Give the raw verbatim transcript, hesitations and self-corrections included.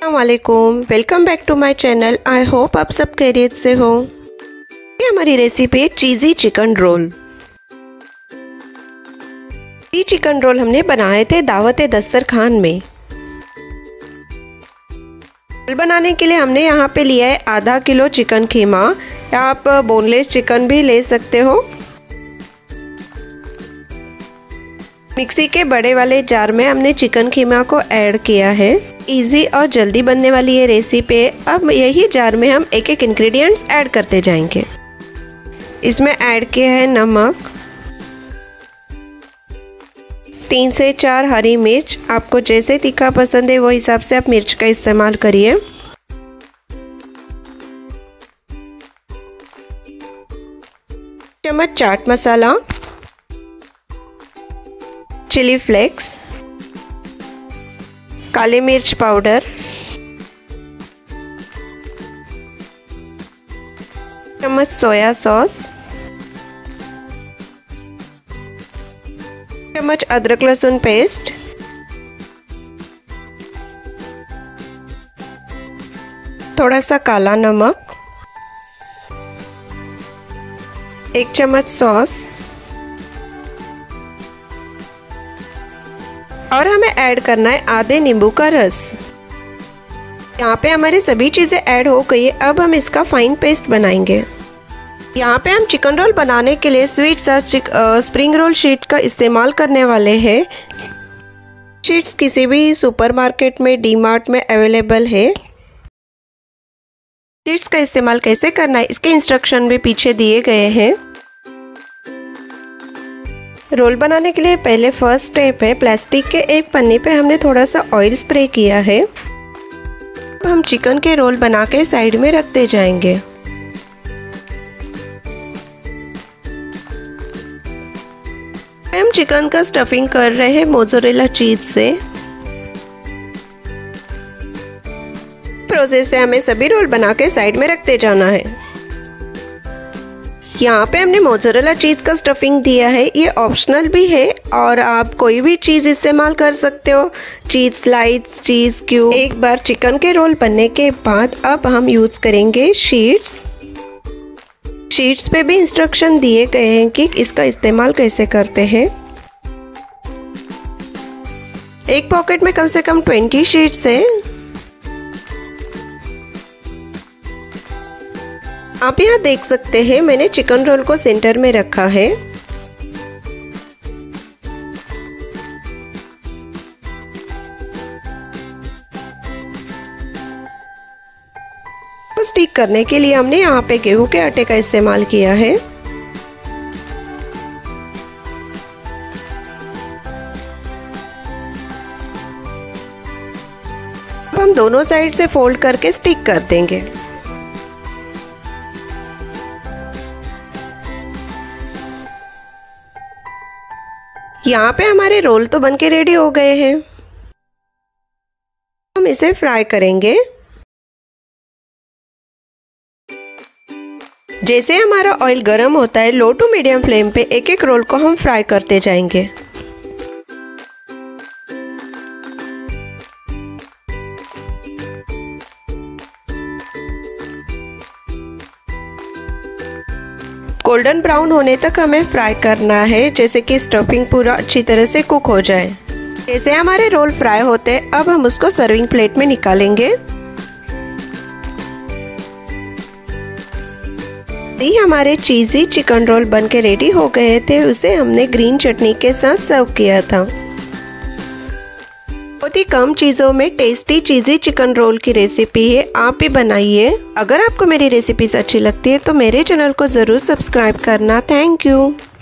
अस्सलामुअलैकुम, welcome back to my channel. I hope आप सब खैरियत से हो। ये हमारी रेसिपी है चीज़ी चिकन रोल। ये चिकन रोल हमने बनाए थे दावत दस्तरखान में। रोल बनाने के लिए हमने यहाँ पे लिया है आधा किलो चिकन कीमा, या आप बोनलेस चिकन भी ले सकते हो। मिक्सी के बड़े वाले जार में हमने चिकन कीमा को ऐड किया है। इजी और जल्दी बनने वाली ये रेसिपी है। अब यही जार में हम एक एक इंग्रेडिएंट्स ऐड करते जाएंगे। इसमें ऐड किया है नमक, तीन से चार हरी मिर्च, आपको जैसे तीखा पसंद है वो हिसाब से आप मिर्च का इस्तेमाल करिए। चम्मच चाट मसाला, चिली फ्लेक्स, काली मिर्च पाउडर, चम्मच सोया सॉस, चम्मच अदरक लहसुन पेस्ट, थोड़ा सा काला नमक, एक चम्मच सॉस, और हमें ऐड करना है आधे नींबू का रस। यहाँ पे हमारी सभी चीज़ें ऐड हो गई है। अब हम इसका फाइन पेस्ट बनाएंगे। यहाँ पे हम चिकन रोल बनाने के लिए sweet sauce spring roll sheet का इस्तेमाल करने वाले हैं। शीट्स किसी भी सुपरमार्केट में, डी मार्ट में अवेलेबल है। शीट्स का इस्तेमाल कैसे करना है इसके इंस्ट्रक्शन भी पीछे दिए गए हैं। रोल बनाने के लिए पहले फर्स्ट स्टेप है, प्लास्टिक के एक पन्नी पे हमने थोड़ा सा ऑयल स्प्रे किया है। अब हम चिकन के रोल बना के साइड में रखते जाएंगे। हम चिकन का स्टफिंग कर रहे हैं मोज़रेला चीज से। प्रोसेस से हमें सभी रोल बना के साइड में रखते जाना है। यहाँ पे हमने मोज़रेला चीज़ का स्टफिंग दिया है। ये ऑप्शनल भी है और आप कोई भी चीज़ इस्तेमाल कर सकते हो, चीज़ स्लाइस, चीज़ क्यूब। एक बार चिकन के रोल बनने के बाद अब हम यूज़ करेंगे शीट्स। शीट्स पे भी इंस्ट्रक्शन दिए गए हैं कि इसका इस्तेमाल कैसे करते हैं। एक पॉकेट में कम से कम बीस शीट्स है। आप यहाँ देख सकते हैं मैंने चिकन रोल को सेंटर में रखा है। तो स्टिक करने के लिए हमने यहाँ पे गेहूं के आटे का इस्तेमाल किया है। अब हम दोनों साइड से फोल्ड करके स्टिक कर देंगे। यहाँ पे हमारे रोल तो बनके रेडी हो गए हैं। हम इसे फ्राई करेंगे। जैसे हमारा ऑयल गर्म होता है, लो टू मीडियम फ्लेम पे एक एक रोल को हम फ्राई करते जाएंगे। गोल्डन ब्राउन होने तक हमें फ्राई करना है, जैसे कि स्टफिंग पूरा अच्छी तरह से कुक हो जाए। जैसे हमारे रोल फ्राई होते हैं, अब हम उसको सर्विंग प्लेट में निकालेंगे। ये हमारे चीज़ी चिकन रोल बनके रेडी हो गए थे। उसे हमने ग्रीन चटनी के साथ सर्व किया था। बहुत ही कम चीज़ों में टेस्टी चीज़ी चिकन रोल की रेसिपी है, आप भी बनाइए। अगर आपको मेरी रेसिपीज अच्छी लगती है तो मेरे चैनल को ज़रूर सब्सक्राइब करना। Thank you.